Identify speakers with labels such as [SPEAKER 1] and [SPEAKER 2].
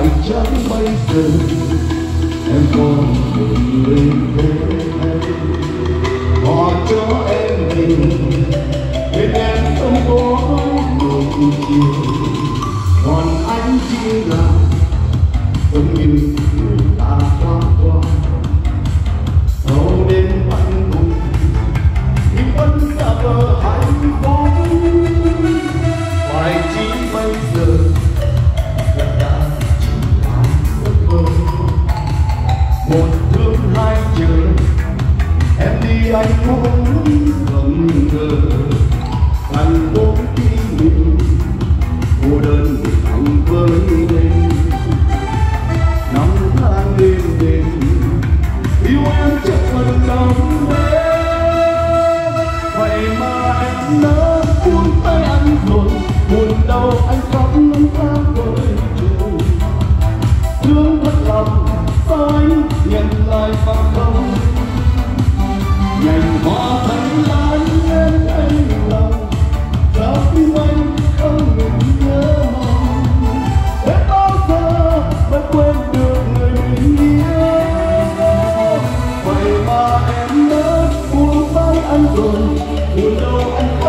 [SPEAKER 1] phải chăng bây giờ em còn một người thế này, họ cho em mình nên em không có một chiều, còn anh chỉ là giống như người ta qua qua thâu đêm anh cùng thì vẫn xa vời hạnh phúc. Phải chỉ bây giờ tất cả chỉ là ước mơ, một thương hai trời em đi anh cũng không ngờ, thành phố kỷ niệm cô đơn anh với đêm năm tháng đêm đêm yêu em chắc phần lòng em. Vậy mà em đã buông tay anh rồi, buồn đau anh khóc năm tháng vơi trôi, thương thật lòng sao anh nhận lại bằng không, nhành hoa thành lan em anh lòng sao tim anh không ngừng nhớ mong, đến bao giờ mới quên được người mình yêu. Vậy mà em đã buông tay anh rồi, buồn đau anh